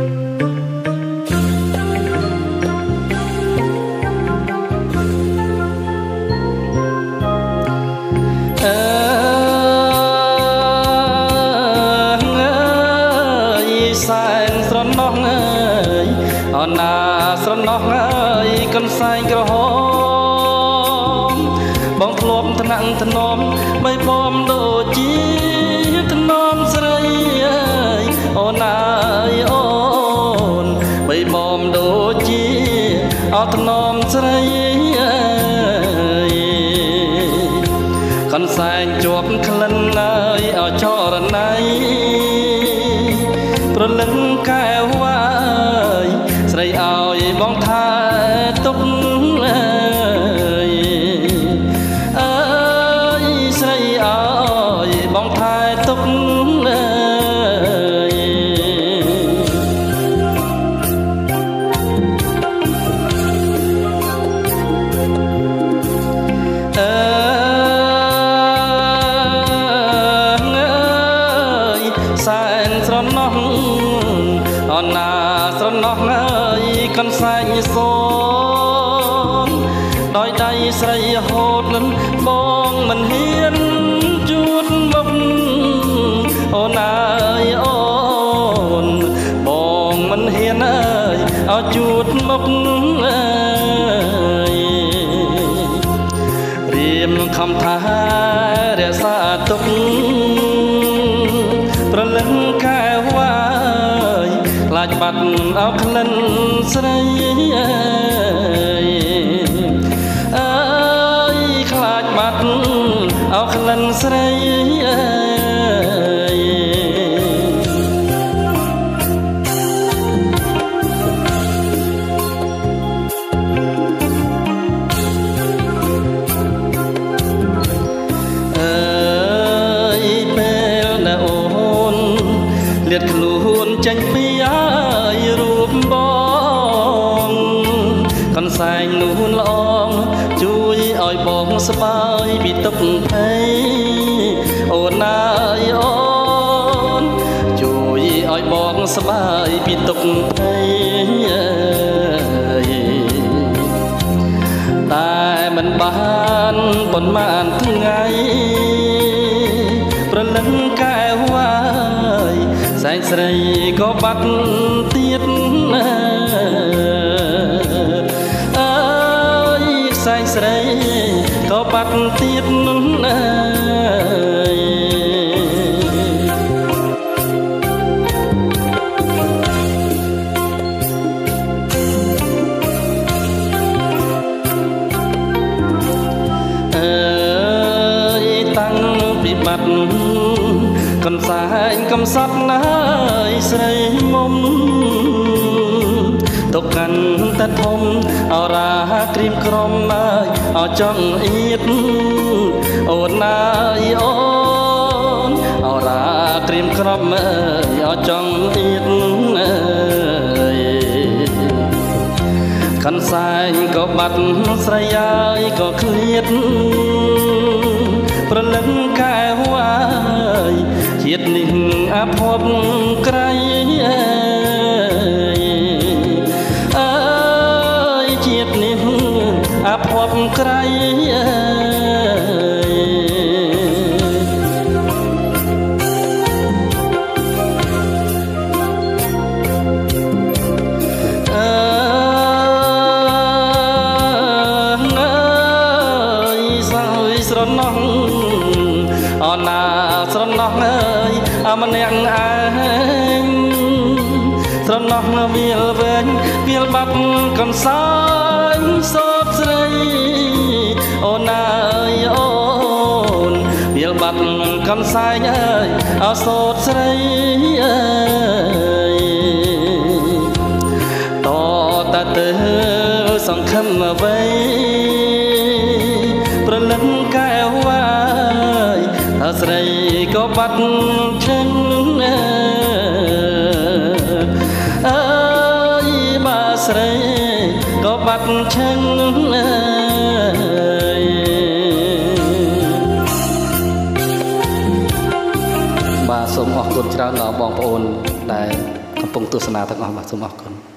ស្រណោះអើយកន្សែងក្រហមបងធ្លាប់ថ្នាក់ថ្នមបីបំដូចជាថ្នមស្រីអើយអូនអើយអូនបីបំដូចជាអត់ថ្នមស្រីអើយកន្សែងជាប់ក្លិនអើយអចរណៃប្រលឹងកែវអើយស្រីឲ្យបងថែទុកអើយអើយស្រីឲ្យបងថែទុកអើយសែនស្រណោះអណាស្រណោះអើយកន្សែងសូនដោយដៃស្រីហូតនឹងបងមិនហ៊ានជួតមុខអូនអើយអូនបងមិនហ៊ានអើយឲ្យជួតមុខអើយរៀមខំថារក្សាទុកប្រលឹងកែវអើយខ្លាចបាត់អោក្លិនស្រីអើយអើយខ្លាចបាត់អោក្លិនស្រីអើយលៀតខ្លួនចេញពីអើយរូបបងកន្សែងនួនល្អងជួយឲ្យបងសប្បាយពីទុក្ខភ័យអូនអើយអូនជួយឲ្យបងសប្បាយពីទុក្ខភ័យតែមិនបានប៉ុន្មានថ្ងៃប្រលឹងកែវអើយសែងស្រីក៏បាត់ទៀតអើយសែងស្រីក៏បាត់ទៀតអើយតាំងពីបាត់កន្សែងកំសត់ណាយស្រីមុំទុកកាន់តែធំអរាក្រៀមក្រំអើយអចង់អៀតអូនណាយអូនអរាក្រៀមក្រំអើយអចង់អៀតអើយកន្សែងក៏បាត់ស្រីអើយក៏ឃ្លាតប្រលឹងកែវអើយជាតិនេះអភ័ព្វក្រៃអើយជាតិនេះអភ័ព្វក្រៃស្រណោះអណាស្រណោះអើយអម្នាក់ឯងស្រណោះវាលវែងវាលបាត់កន្សែងសោតស្រីអូនអើយអូនវាលបាត់កន្សែងអើយអសោតស្រីអើយតតែទៅសង្ឃឹមអ្វីប្រលឹងកែវអើយស្រីក៏បាត់ឈឹងអើយបើស្រីក៏បាត់ឈឹងបាទសូមអរគុណច្រើនដល់បងប្អូនដែលកំពុងទស្សនាទាំងអស់បាទសូមអរគុណ